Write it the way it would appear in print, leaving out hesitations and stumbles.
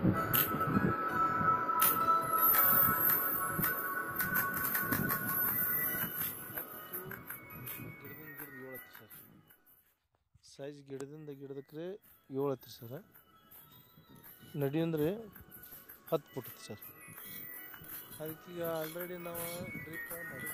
Size ಗಿಡದಿಂದ ಗಿಡದಕ್ಕೆ 7 ಐತ್ರಿ sir. ನಡಿ ಅಂದರೆ 10 ಫುಟ್ ಐತಿ ಸರ್. ಅದಕ್ಕೀಗ ಆಲ್ರೆಡಿ ನಾವು ಡ್ರಿಪ್ ಮಾಡಿ